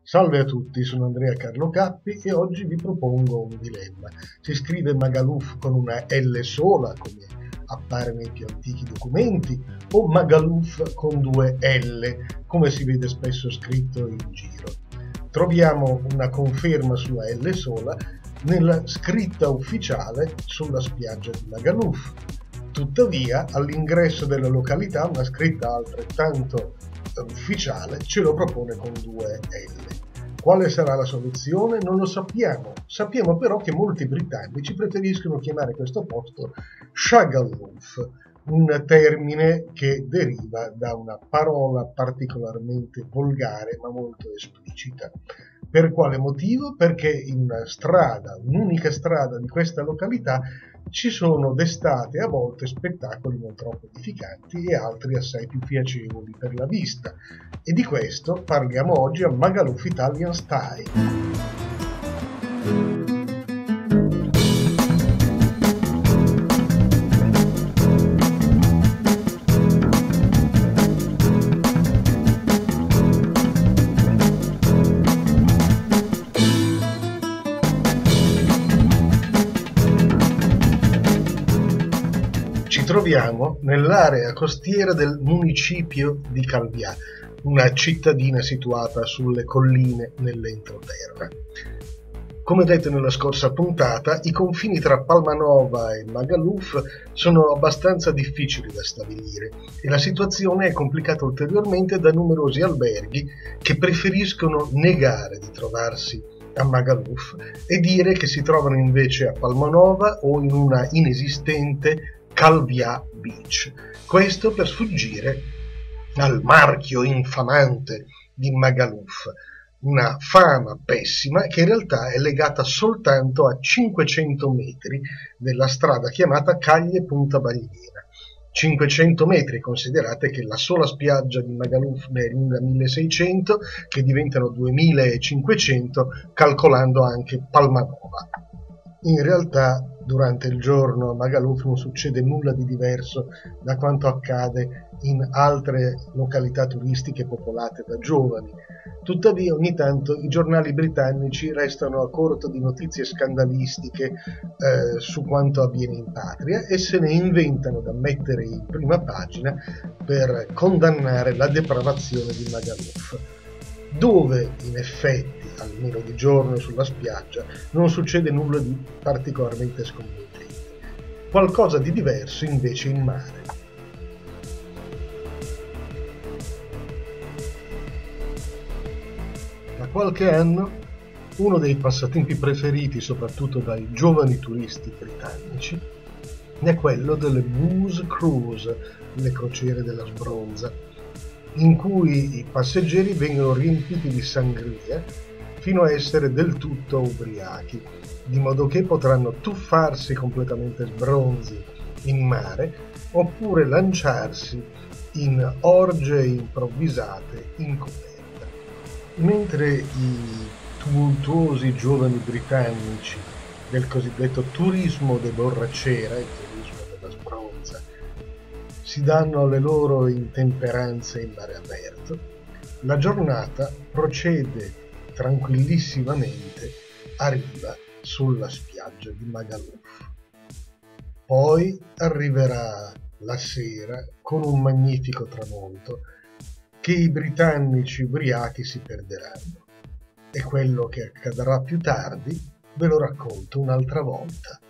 Salve a tutti, sono Andrea Carlo Cappi e oggi vi propongo un dilemma. Si scrive Magaluf con una L sola, come appare nei più antichi documenti, o Magaluf con due L, come si vede spesso scritto in giro. Troviamo una conferma sulla L sola nella scritta ufficiale sulla spiaggia di Magaluf. Tuttavia, all'ingresso della località una scritta altrettanto ufficiale ce lo propone con due L. Quale sarà la soluzione? Non lo sappiamo. Sappiamo però che molti britannici preferiscono chiamare questo posto Shagaloof, un termine che deriva da una parola particolarmente volgare ma molto esplicita. Per quale motivo? Perché in una strada, un'unica strada di questa località, ci sono d'estate a volte spettacoli non troppo edificanti e altri assai più piacevoli per la vista. E di questo parliamo oggi a Magaluf Italian Style. Ci troviamo nell'area costiera del municipio di Calvià, una cittadina situata sulle colline nell'entroterra. Come detto nella scorsa puntata, i confini tra Palmanova e Magaluf sono abbastanza difficili da stabilire e la situazione è complicata ulteriormente da numerosi alberghi che preferiscono negare di trovarsi a Magaluf e dire che si trovano invece a Palmanova o in una inesistente Calvià Beach. Questo per sfuggire al marchio infamante di Magaluf, una fama pessima che in realtà è legata soltanto a 500 metri della strada chiamata Caglie Punta Bagliena. 500 metri, considerate che la sola spiaggia di Magaluf ne è lunga 1600, che diventano 2500 calcolando anche Palmanova. In realtà durante il giorno a Magaluf non succede nulla di diverso da quanto accade in altre località turistiche popolate da giovani. Tuttavia ogni tanto i giornali britannici restano a corto di notizie scandalistiche su quanto avviene in patria e se ne inventano da mettere in prima pagina per condannare la depravazione di Magaluf, dove in effetti, almeno di giorno sulla spiaggia, non succede nulla di particolarmente sconvolgente. Qualcosa di diverso invece in mare. Da qualche anno uno dei passatempi preferiti soprattutto dai giovani turisti britannici è quello delle booze cruise, le crociere della sbronza, in cui i passeggeri vengono riempiti di sangria fino a essere del tutto ubriachi, di modo che potranno tuffarsi completamente sbronzi in mare oppure lanciarsi in orge improvvisate in coperta. Mentre i tumultuosi giovani britannici del cosiddetto turismo de borracera, il turismo della sbronza, si danno alle loro intemperanze in mare aperto, la giornata procede tranquillissimamente a riva sulla spiaggia di Magaluf. Poi arriverà la sera con un magnifico tramonto che i britannici ubriachi si perderanno e quello che accadrà più tardi ve lo racconto un'altra volta.